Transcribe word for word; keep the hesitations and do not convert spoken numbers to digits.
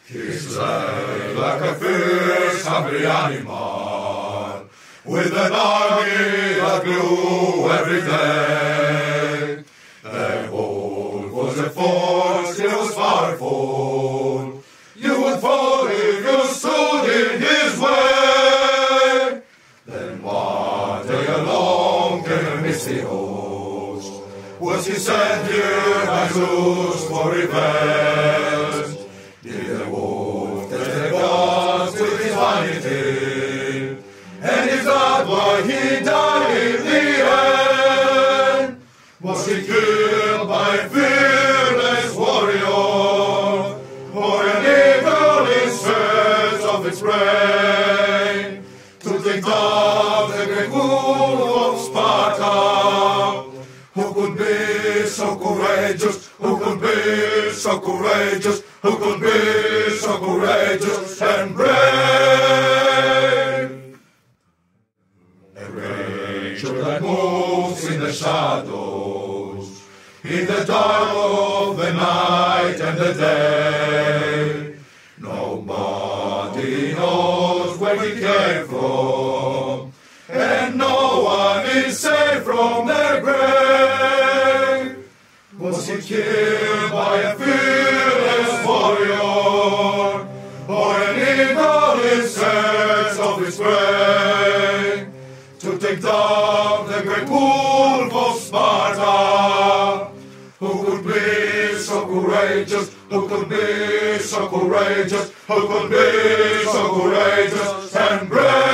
He slept like a fierce, hungry animal, with an army that grew every day. The wolf was a force, he was powerful. You would fall if you stood in his way. Then one day along came a misty host. Was he sent here by Zeus for revenge? Did the wolf test the gods with his vanity? And is that why he died in the end? Was he killed by a fearless warrior, or an eagle in search of its prey? To take down the great wolf of Sparta, who could be so courageous, who could be so courageous, who could be so courageous and brave? A creature that moves in the shadows, in the dark of the night and the day. Nobody knows where he came from, and no one is safe from their grave. Was he killed by a fearless warrior, or an eagle in search of his prey? To take down the great wolf of Sparta, who could be so courageous, who could be so courageous, who could be so courageous and brave?